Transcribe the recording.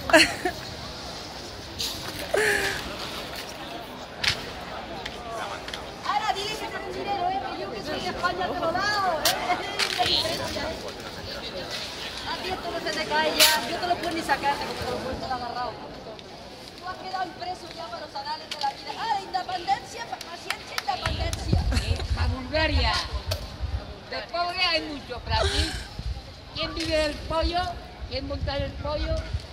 Ahora dile que te den dinero, que yo que soy de España te lo he dado, A ti esto no se te cae ya, yo te lo puedo ni sacar, porque te lo puedo estar agarrado. Tú has quedado impreso ya para los anales de la vida. La independencia, paciencia, independencia. Para Bulgaria, de pobre hay mucho, pero aquí, ¿quién vive del pollo? ¿Quién monta el pollo?